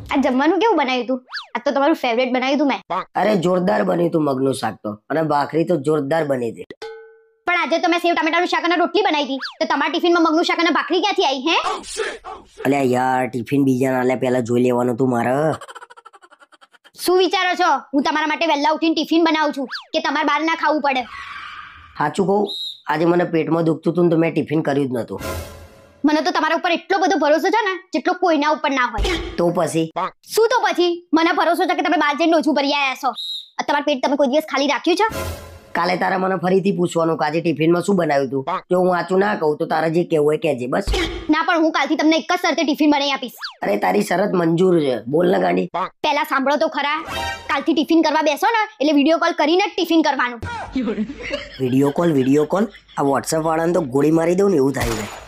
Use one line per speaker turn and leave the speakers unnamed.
આ જમવાનું કેવું બનાવ્યું તું? આ તો તમારું ફેવરેટ બનાવ્યું તું મેં.
અરે જોરદાર બન્યું તું મગનું શાક તો, અને ભાખરી તો જોરદાર બની હતી.
પણ આજે તો મેં સેવ ટામેટાનું શાક અને રોટલી બનાવી હતી, તો તમારા ટિફિનમાં મગનું શાક અને ભાખરી ક્યાંથી આવી હે?
અલ્યા યાર, ટિફિન બીજા ના લે, પહેલા જોઈ લેવાનું તું મારે.
શું વિચારો છો? હું તમારા માટે વહેલા ઉઠીને ટિફિન બનાવું છું કે તમારે બહાર ના ખાવું પડે?
સાચું કહું, આજે મને પેટમાં દુખતું હતું ને તો મેં ટિફિન કર્યું જ નતું.
મને તો તમારા ઉપર એટલો બધો ભરોસો છે ને જેટલો કોઈના ઉપર ના હોય.
તો પછી
શું તો પછી? મને ભરોસો છે કે તમે બહાર જઈને ઓછું ભરી આયા છો. તમારું પેટ તમે કોઈ દિવસ ખાલી રાખ્યું છે?
કાલે તારે મને ફરીથી પૂછવાનું કે આજે ટિફિનમાં શું બનાવ્યું તું. જો હું વાંચું ના કહું તો તારે જે કહેવું હોય કહેજે બસ.
ના, પણ હું કાલથી તમને એક જ શરતે ટિફિન બનાવી આપીશ.
અરે તારી શરત મંજૂર છે, બોલ ને ગાંડી.
પહેલા સાંભળો તો ખરા. કાલથી ટિફિન કરવા બેસો ને એટલે વિડીયો કોલ કરીને જ ટિફિન કરવાનું.
Video call? આ વોટ્સએપ વાળાને તો ગોળી મારી દઉં ને એવું થાય છે.